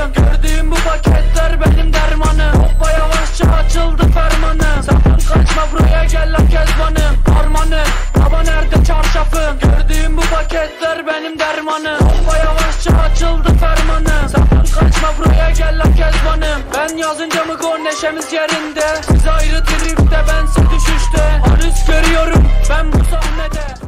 Gördüğüm bu paketler benim dermanım. Hoppa yavaşça açıldı fermanım. Sakın kaçma buraya gel la kezbanım. Harmanım baba nerede çarşafım. Gördüğüm bu paketler benim dermanım. Hoppa yavaşça açıldı fermanım. Sakın kaçma buraya gel la kezbanım. Ben yazınca mı gol neşemiz yerinde. Siz ayrı tripte bense düşüşte. Arız görüyorum ben bu sahnede.